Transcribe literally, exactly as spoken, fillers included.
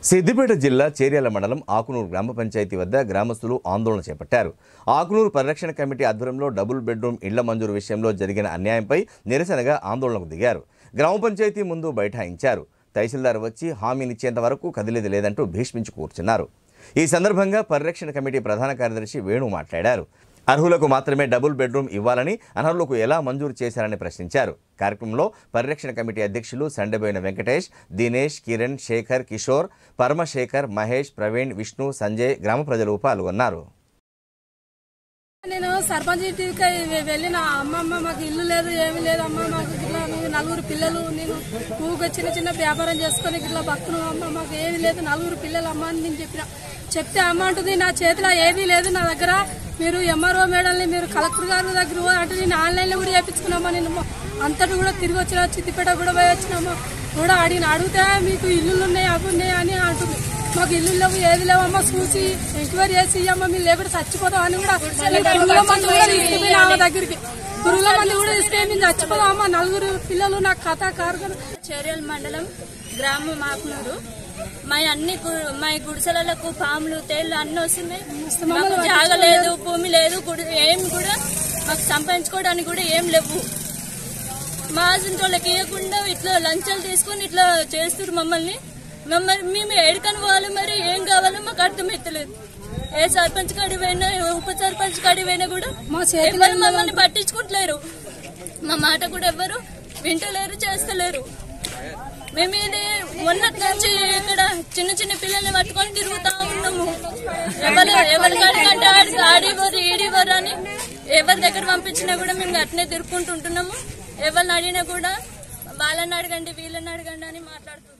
సిద్దిపేట జిల్లా చేర్యాల మండలం ఆకునూరు గ్రామ పంచాయతీ వద్ద గ్రామస్తులు ఆందోళన చేపట్టారు. ఆకునూరు పరిరక్షణ కమిటీ ఆధ్వర్యంలో డబుల్ బెడ్రూమ్ ఇళ్ల మంజూరు విషయంలో జరిగిన అన్యాయంపై నిరసనగా ఆందోళనకు దిగారు. గ్రామ పంచాయతీ ముందు బైఠాయించారు. తహసీల్దార్ వచ్చి హామీనిచ్చేంత వరకు కదిలేది లేదంటూ భీష్మించి కూర్చున్నారు. ఈ సందర్భంగా పరిరక్షణ కమిటీ ప్రధాన కార్యదర్శి వేణు మాట్లాడారు. అర్హులకు మాత్రమే డబుల్ బెడ్రూమ్ ఇవ్వాలని, అనర్హులకు ఎలా మంజూరు చేశారని ప్రశ్నించారు. కార్యక్రమంలో పరిరక్షణ కమిటీ అధ్యక్షులు సండెబోయిన వెంకటేష్, దినేష్, కిరణ్, శేఖర్, కిషోర్, పరమశేఖర్, మహేష్, ప్రవీణ్, విష్ణు, సంజయ్ గ్రామ ప్రజలు పాల్గొన్నారు. నేను సర్పంచ్ ఇంటికి వెళ్ళిన అమ్మమ్మ మాకు ఇల్లు లేదు, ఏమీ లేదు అమ్మ, మాకు ఇట్లా నలుగురు పిల్లలు, నేను ఊగా చిన్న చిన్న వ్యాపారం చేసుకుని ఇట్లా బతుకును అమ్మ, మాకు ఏమీ లేదు, నలుగురు పిల్లలు అమ్మ అని నేను చెప్పిన. చెప్తే అమ్మ అంటుంది నా చేతిలో ఏమీ లేదు, నా దగ్గర మీరు ఎంఆర్ఓ మేడల్ని మీరు కలెక్టర్ గారి దగ్గర అంటే నేను ఆన్లైన్ లో కూడా చేయించుకున్నామా, నేను అంతటి కూడా తిరిగి వచ్చిన, చిత్తిపేట కూడా పోయి వచ్చినామా కూడా అడిగిన. అడిగితే మీకు ఇల్లులు ఉన్నాయి అవి ఉన్నాయి అని అంటుంది. మాకు ఇల్లు లేవు, ఏది లేవమ్మా, చూసి ఎంక్వైరీ చేసి ఇవ్వమ్మా, మీరు లేబర్ చచ్చిపోతాం అని కూడా పురుగుల మంది కూడా తీసుకుపోయిన ఆమె దగ్గరికి పురుగుల మంది కూడా తీసుకెళ్ళి మేము చచ్చిపోతాం అమ్మ, నలుగురు పిల్లలు నాకు కథ కారు. చేర్యాల మండలం గ్రామం ఆకునూరు. మా అన్ని మా గుడిసెలకు పాములు తేళ్లు అన్ని వస్తున్నాయి. మాకు జాగ లేదు, భూమి లేదు, ఏం కూడా మాకు సంపాదించుకోవడానికి కూడా ఏం లేవు. మా వాళ్ళకి ఇవ్వకుండా ఇట్లా లంచాలు తీసుకుని ఇట్లా చేస్తారు మమ్మల్ని. మమ్మల్ని మేము ఏడుకని పోవాలి, మరి ఏం కావాలో మాకు అర్థమైతలేదు. ఏ సర్పంచ్ కాడి పోయినా, ఉప సర్పంచ్ కాడి పోయినా కూడా ఎవరు మమ్మల్ని పట్టించుకుంటలేరు. మా మాట కూడా ఎవరు వింటలేరు, చేస్తలేరు. మేము ఇది మొన్నటి నుంచి ఇక్కడ చిన్న చిన్న పిల్లల్ని పట్టుకొని తిరుగుతా ఉన్నాము. ఎవరు ఎవరి కాడికంటే ఆడి ఆడివ్వరు ఈడివ్వరు అని ఎవరి దగ్గర పంపించినా కూడా మేము అట్నే తిరుక్కుంటుంటున్నాము. ఎవరిని అడిగినా కూడా వాళ్ళని అడగండి వీళ్ళని అడగండి అని మాట్లాడుతున్నాం.